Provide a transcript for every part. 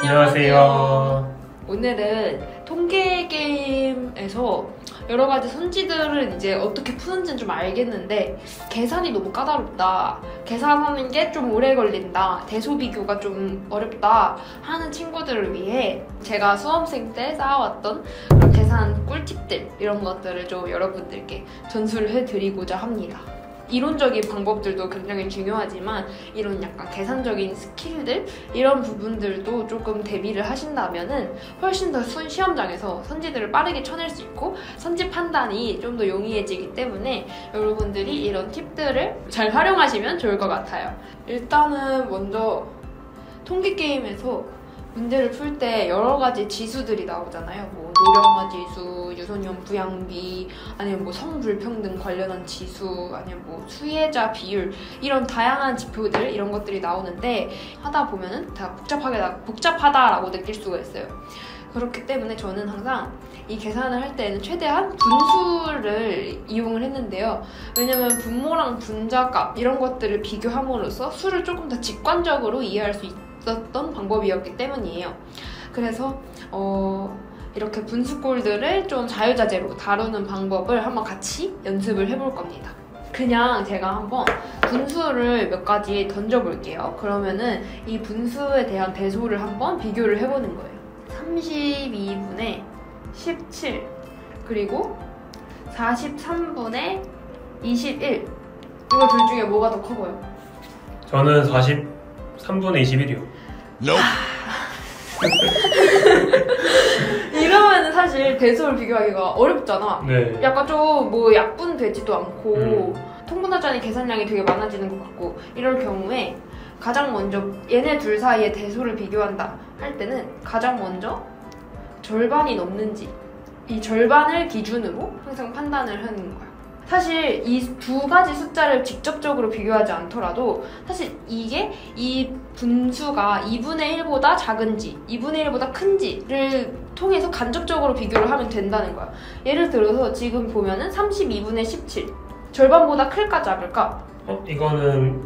안녕하세요. 오늘은 통계 게임에서 여러 가지 선지들을 이제 어떻게 푸는지는 좀 알겠는데 계산이 너무 까다롭다, 계산하는 게 좀 오래 걸린다, 대소 비교가 좀 어렵다 하는 친구들을 위해 제가 수험생 때 쌓아왔던 그런 계산 꿀팁들, 이런 것들을 좀 여러분들께 전수를 해드리고자 합니다. 이론적인 방법들도 굉장히 중요하지만 이런 약간 계산적인 스킬들, 이런 부분들도 조금 대비를 하신다면은 훨씬 더 시험장에서 선지들을 빠르게 쳐낼 수 있고 선지 판단이 좀 더 용이해지기 때문에 여러분들이 이런 팁들을 잘 활용하시면 좋을 것 같아요. 일단은 먼저 통계 게임에서 문제를 풀 때 여러 가지 지수들이 나오잖아요. 뭐 노령화 지수, 유소년 부양비, 아니면 뭐 성불평등 관련한 지수, 아니면 뭐 수혜자 비율, 이런 다양한 지표들, 이런 것들이 나오는데 하다 보면은 다 복잡하다라고 느낄 수가 있어요. 그렇기 때문에 저는 항상 이 계산을 할 때는 최대한 분수를 이용을 했는데요. 왜냐면 분모랑 분자값 이런 것들을 비교함으로써 수를 조금 더 직관적으로 이해할 수 있었던 방법이었기 때문이에요. 그래서 이렇게 분수꼴들을 좀 자유자재로 다루는 방법을 한번 같이 연습을 해볼 겁니다. 그냥 제가 한번 분수를 몇 가지 던져볼게요. 그러면은 이 분수에 대한 대소를 한번 비교를 해보는 거예요. 32분의 17 그리고 43분의 21, 이거 둘 중에 뭐가 더 커 보여? 저는 43분의 21이요. 이러면 사실 대소를 비교하기가 어렵잖아. 네. 약간 좀 뭐 약분되지도 않고 통분하지 않은 계산량이 되게 많아지는 것 같고, 이럴 경우에 가장 먼저 얘네 둘 사이의 대소를 비교한다 할 때는 가장 먼저 절반이 넘는지, 이 절반을 기준으로 항상 판단을 하는 거야. 사실 이 두 가지 숫자를 직접적으로 비교하지 않더라도 사실 이게 이 분수가 2분의 1보다 작은지 2분의 1보다 큰지를 통해서 간접적으로 비교를 하면 된다는 거야. 예를 들어서 지금 보면은 32분의 17 절반보다 클까 작을까? 이거는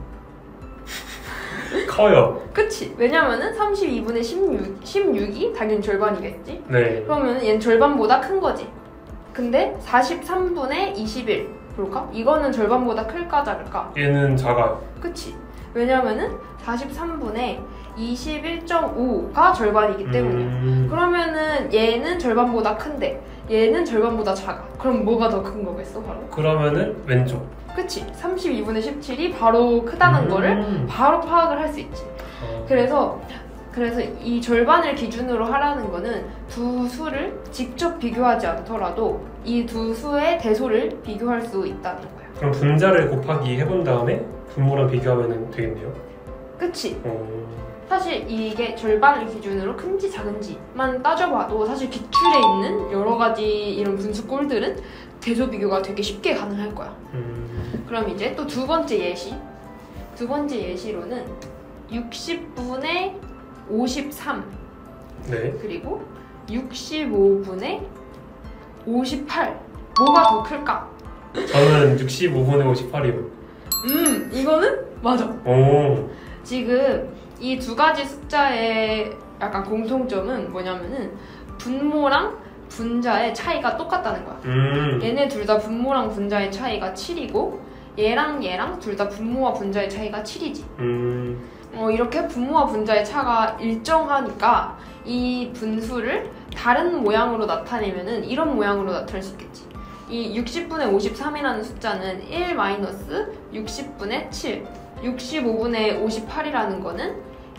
커요. 그치? 왜냐면은 32분의 16이 당연히 절반이겠지? 네. 그러면 얘는 절반보다 큰 거지. 근데 43분의 21 볼까? 이거는 절반보다 클까 작을까? 얘는 작아요. 그치? 왜냐면은 43분의 21.5가 절반이기 때문이야. 그러면은 얘는 절반보다 큰데 얘는 절반보다 작아. 그럼 뭐가 더 큰 거겠어 바로? 그러면은 왼쪽. 그치? 32분의 17이 바로 크다는 거를 바로 파악을 할 수 있지. 그래서 이 절반을 기준으로 하라는 거는 두 수를 직접 비교하지 않더라도 이 두 수의 대소를 비교할 수 있다는 거야. 그럼 분자를 곱하기 해본 다음에 분모랑 비교하면 되겠네요. 그치? 사실 이게 절반을 기준으로 큰지 작은지만 따져봐도 사실 기출에 있는 여러 가지 이런 분수꼴들은 대소 비교가 되게 쉽게 가능할 거야. 그럼 이제 또 두 번째 예시로는 60분의 53 네. 그리고 65분의 58, 뭐가 더 클까? 저는 65분의 58이요. 이거는 맞아. 오. 지금 이 두 가지 숫자의 약간 공통점은 뭐냐면은 분모랑 분자의 차이가 똑같다는 거야. 얘네 둘 다 분모랑 분자의 차이가 7이고 얘랑 둘 다 분모와 분자의 차이가 7이지. 이렇게 분모와 분자의 차가 일정하니까 이 분수를 다른 모양으로 나타내면은 이런 모양으로 나타낼 수 있겠지. 이 60분의 53이라는 숫자는 1-60분의 7, 65분의 58이라는 거는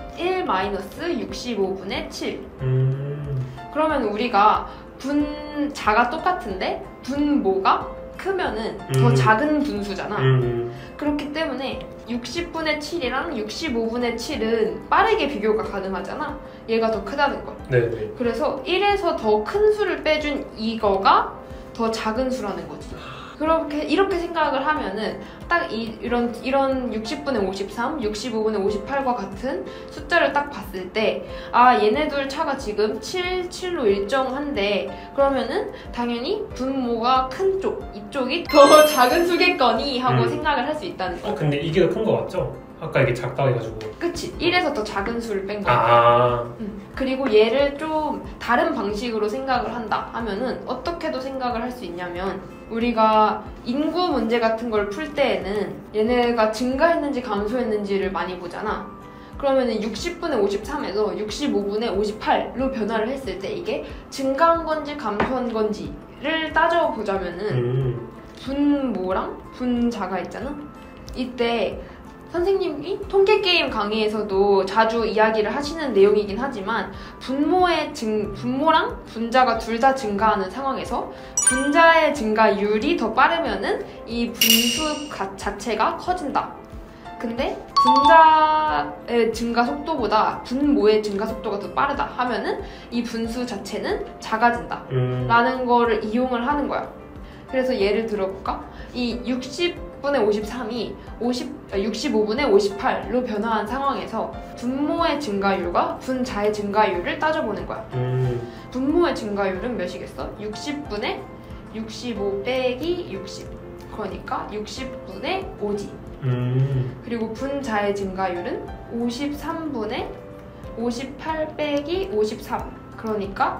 1-65분의 7. 그러면 우리가 분자가 똑같은데 분모가 크면은 더 작은 분수잖아. 그렇기 때문에 60분의 7이랑 65분의 7은 빠르게 비교가 가능하잖아. 얘가 더 크다는 거. 네. 그래서 1에서 더 큰 수를 빼준 이거가 더 작은 수라는 거지. 이렇게 생각을 하면은 딱 이런 60분의 53, 65분의 58과 같은 숫자를 딱 봤을 때 얘네 둘 차가 지금 7로 일정한데 그러면은 당연히 분모가 큰 쪽, 이쪽이 더 작은 수겠거니 하고 생각을 할 수 있다는 거야. 근데 이게 더 큰 거 맞죠? 아까 이게 작다고 해가지고. 그치? 1에서 더 작은 수를 뺀 거야. 아. 그리고 얘를 좀 다른 방식으로 생각을 한다 하면은 어떻게도 생각을 할 수 있냐면 우리가 인구 문제 같은 걸 풀 때에는 얘네가 증가했는지 감소했는지를 많이 보잖아. 그러면은 60분의 53에서 65분의 58로 변화를 했을 때 이게 증가한 건지 감소한 건지를 따져보자면은 분모랑 분자가 있잖아. 이때 선생님이 통계게임 강의에서도 자주 이야기를 하시는 내용이긴 하지만 분모랑 분자가 둘 다 증가하는 상황에서 분자의 증가율이 더 빠르면은 이 분수 자체가 커진다. 근데 분자의 증가 속도보다 분모의 증가 속도가 더 빠르다 하면은 이 분수 자체는 작아진다 라는 거를 이용을 하는 거야. 그래서 예를 들어볼까? 이 60분의 53이 65분의 58로 변화한 상황에서 분모의 증가율과 분자의 증가율을 따져보는 거야. 분모의 증가율은 몇이겠어? 60분의 65 빼기 60. 그러니까 60분의 5지. 그리고 분자의 증가율은 53분의 58 빼기 53. 그러니까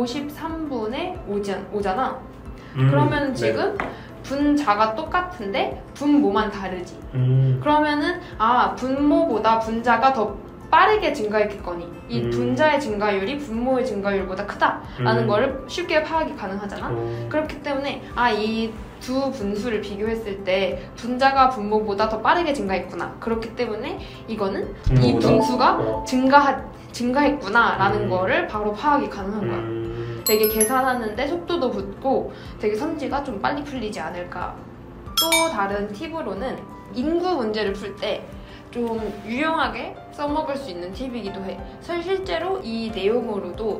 53분의 5잖아. 그러면 지금 분자가 똑같은데 분모만 다르지. 그러면은 분모보다 분자가 더 빠르게 증가했겠거니 이 분자의 증가율이 분모의 증가율보다 크다라는 거를 쉽게 파악이 가능하잖아. 그렇기 때문에 이 두 분수를 비교했을 때 분자가 분모보다 더 빠르게 증가했구나. 그렇기 때문에 이거는 이 분수가 증가했구나라는 거를 바로 파악이 가능한 거야. 되게 계산하는데 속도도 붙고 되게 선지가 좀 빨리 풀리지 않을까. 또 다른 팁으로는 인구 문제를 풀 때 좀 유용하게 써먹을 수 있는 팁이기도 해. 실제로 이 내용으로도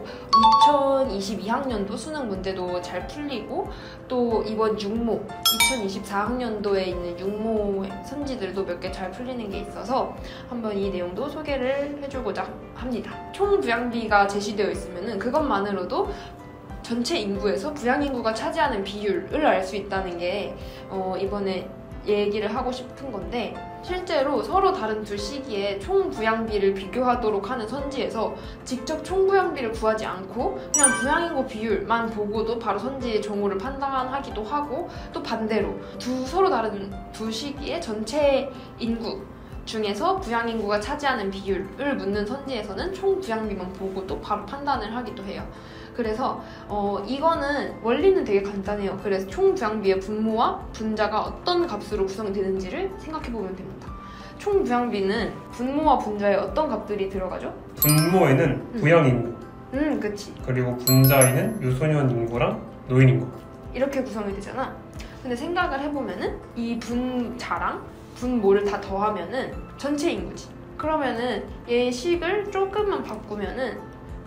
2022학년도 수능 문제도 잘 풀리고 또 이번 육모 2024학년도에 있는 육모 선지들도 몇 개 잘 풀리는 게 있어서 한번 이 내용도 소개를 해주고자 합니다. 총 부양비가 제시되어 있으면 그것만으로도 전체 인구에서 부양인구가 차지하는 비율을 알 수 있다는 게 이번에 얘기를 하고 싶은 건데, 실제로 서로 다른 두 시기에 총 부양비를 비교하도록 하는 선지에서 직접 총 부양비를 구하지 않고 그냥 부양인구 비율만 보고도 바로 선지의 정오를 판단하기도 하고, 또 반대로 서로 다른 두 시기의 전체 인구 중에서 부양인구가 차지하는 비율을 묻는 선지에서는 총 부양비만 보고도 바로 판단을 하기도 해요. 그래서 이거는 원리는 되게 간단해요. 그래서 총 부양비의 분모와 분자가 어떤 값으로 구성되는지를 생각해보면 됩니다. 총 부양비는 분모와 분자에 어떤 값들이 들어가죠? 분모에는 부양인구, 그치. 그리고 분자에는 유소년 인구랑 노인 인구 이렇게 구성이 되잖아. 근데 생각을 해보면은 이 분자랑 분모를 다 더하면은 전체 인구지. 그러면은 얘 식을 조금만 바꾸면은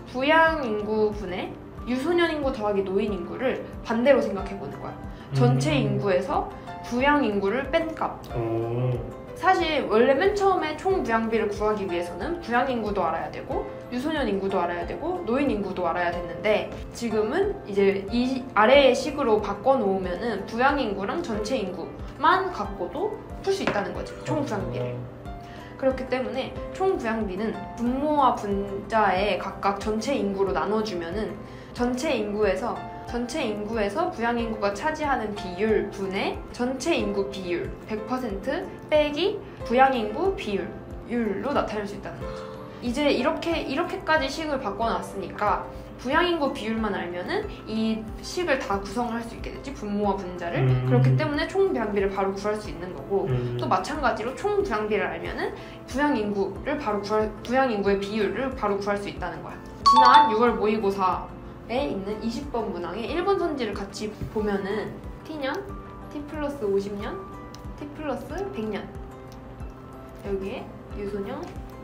부양인구분의 유소년인구 더하기 노인인구를 반대로 생각해보는 거야. 전체 인구에서 부양인구를 뺀 값. 사실 원래 맨 처음에 총 부양비를 구하기 위해서는 부양인구도 알아야 되고 유소년인구도 알아야 되고 노인인구도 알아야 됐는데, 지금은 이제 이 아래의 식으로 바꿔놓으면은 부양인구랑 전체 인구만 갖고도 풀 수 있다는 거지, 총 부양비를. 그렇기 때문에 총 부양비는 분모와 분자의 각각 전체 인구로 나눠주면은 전체 인구에서 부양인구가 차지하는 비율 분의 전체 인구 비율 100% 빼기 부양인구 비율로 나타낼 수 있다는 거죠. 이제 이렇게까지 식을 바꿔놨으니까 부양인구 비율만 알면은 이 식을 다 구성할 수 있게 되지, 분모와 분자를. 그렇기 때문에 총 부양비를 바로 구할 수 있는 거고, 또 마찬가지로 총 부양비를 알면은 부양인구의 비율을 바로 구할 수 있다는 거야. 지난 6월 모의고사에 있는 20번 문항에 1번 선지를 같이 보면은 T년, T 플러스 50년, T 플러스 100년, 여기에 유소년,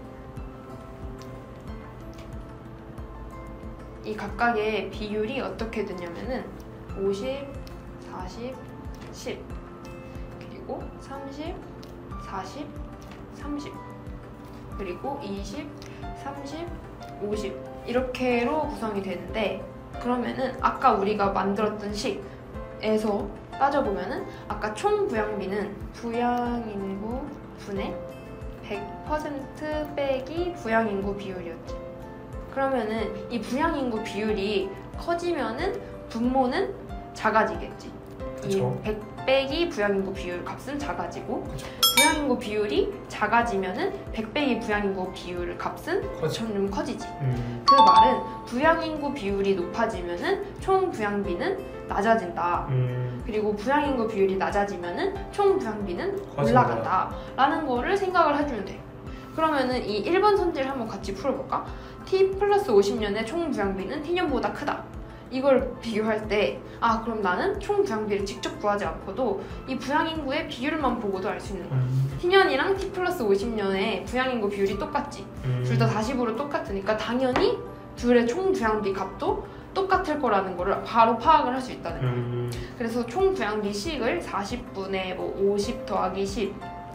이 각각의 비율이 어떻게 되냐면은 50, 40, 10, 그리고 30, 40, 30, 그리고 20, 30, 50 이렇게로 구성이 되는데, 그러면은 아까 우리가 만들었던 식에서 따져보면은 아까 총 부양비는 부양인구 분의 100% 빼기 부양인구 비율이었지. 그러면은 이 부양인구 비율이 커지면은 분모는 작아지겠지. 그쵸. 이 100 빼기 부양인구 비율 값은 작아지고 그쵸. 부양인구 비율이 작아지면은 100 빼기 부양인구 비율 값은 점점 커지지. 그 말은 부양인구 비율이 높아지면은 총 부양비는 낮아진다. 그리고 부양인구 비율이 낮아지면은 총 부양비는 올라간다. 라는 거를 생각을 해주면 돼. 그러면은 이 1번 선지를 한번 같이 풀어볼까? T 플러스 50년의 총 부양비는 T년보다 크다. 이걸 비교할 때 그럼 나는 총 부양비를 직접 구하지 않고도 이 부양인구의 비율만 보고도 알 수 있는 거야. T년이랑 T 플러스 50년의 부양인구 비율이 똑같지. 둘 다 40으로 똑같으니까 당연히 둘의 총 부양비 값도 똑같을 거라는 거를 바로 파악을 할 수 있다는 거야. 그래서 총 부양비 식을 40분의 50 더하기 10,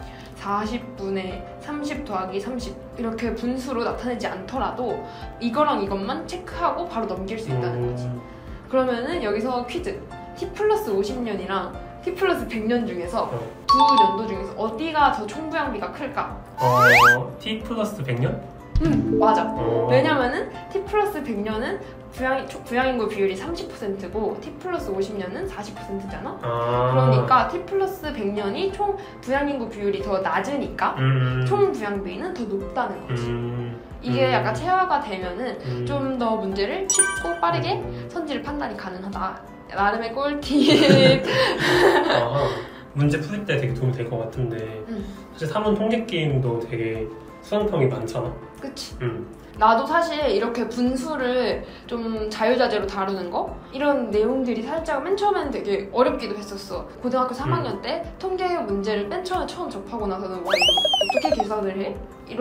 40분의 30 더하기 30 이렇게 분수로 나타내지 않더라도 이거랑 이것만 체크하고 바로 넘길 수 있다는 거지. 그러면은 여기서 퀴즈. T 플러스 50년이랑 T 플러스 100년 중에서 두 연도 중에서 어디가 더 총부양비가 클까? T 플러스 100년? 맞아. 왜냐면은 T 플러스 100년은 부양인구 비율이 30%고 T 플러스 50년은 40%잖아? 그러니까 T 플러스 100년이 총 부양인구 비율이 더 낮으니까 총 부양비는 더 높다는 거지. 이게 약간 체화가 되면은 좀 더 문제를 쉽고 빠르게 선지를 판단이 가능하다. 나름의 꿀팁. 문제 풀 때 되게 도움이 될 것 같은데 사실 사문 통계 게임도 되게 수강평이 많잖아. 그치. 나도 사실 이렇게 분수를 좀 자유자재로 다루는 거? 이런 내용들이 살짝 맨 처음에는 되게 어렵기도 했었어. 고등학교 3학년 때 통계 문제를 맨 처음에 처음 접하고 나서는 와 이거 어떻게 계산을 해?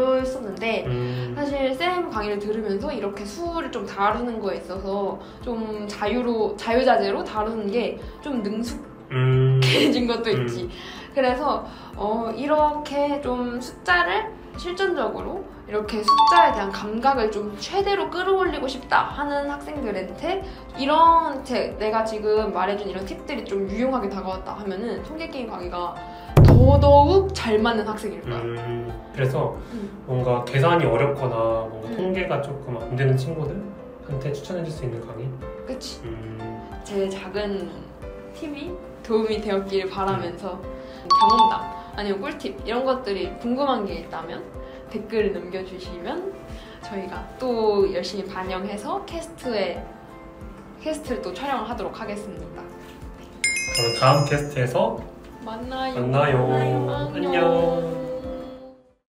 이랬었는데 사실 쌤 강의를 들으면서 이렇게 수를 좀 다루는 거에 있어서 좀 자유자재로 다루는 게 좀 능숙해진 것도 있지. 그래서 이렇게 좀 숫자를 실전적으로 이렇게 숫자에 대한 감각을 좀 최대로 끌어올리고 싶다 하는 학생들한테 이런 내가 지금 말해준 이런 팁들이 좀 유용하게 다가왔다 하면은 통계게임 강의가 더더욱 잘 맞는 학생일 거야. 그래서 뭔가 계산이 어렵거나 뭔가 통계가 조금 안 되는 친구들한테 추천해 줄 수 있는 강의? 그치. 제 작은 팁이 도움이 되었길 바라면서 경험담 아니면 꿀팁 이런 것들이 궁금한 게 있다면 댓글을 남겨주시면 저희가 또 열심히 반영해서 캐스트를 또 촬영을 하도록 하겠습니다. 그럼 다음 캐스트에서 만나요. 안녕.